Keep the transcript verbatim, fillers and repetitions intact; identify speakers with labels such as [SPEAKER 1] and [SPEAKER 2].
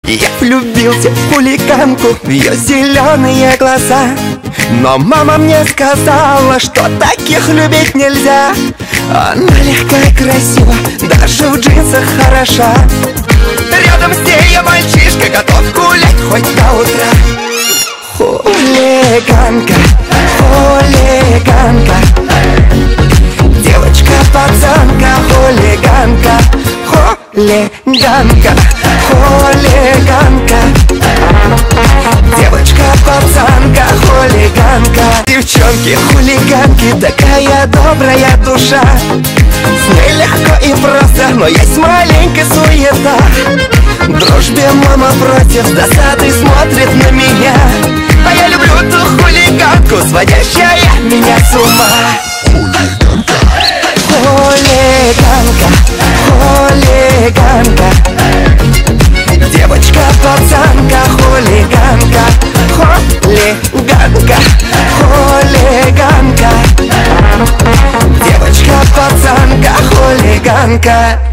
[SPEAKER 1] Я влюбился в хулиганку, в ее зеленые глаза. Но мама мне сказала, что таких любить нельзя. Она легкая, красива, даже в джинсах хороша. Рядом с ней я мальчишка, готов гулять хоть до утра. Хулиганка, хулиганка, девочка-пацанка, хулиганка, хулиганка, хулиганка, девочка-пацанка, хулиганка. Девчонки, хулиганки, такая добрая душа. С ней легко и просто, но есть маленькая суета. Дружбе мама против, с досадой смотрит на меня. А я люблю ту хулиганку, сводящая меня с ума. Хулиганка, хулиганка, девочка-пацанка, хулиганка, хулиганка, хулиганка, девочка-пацанка, хулиганка.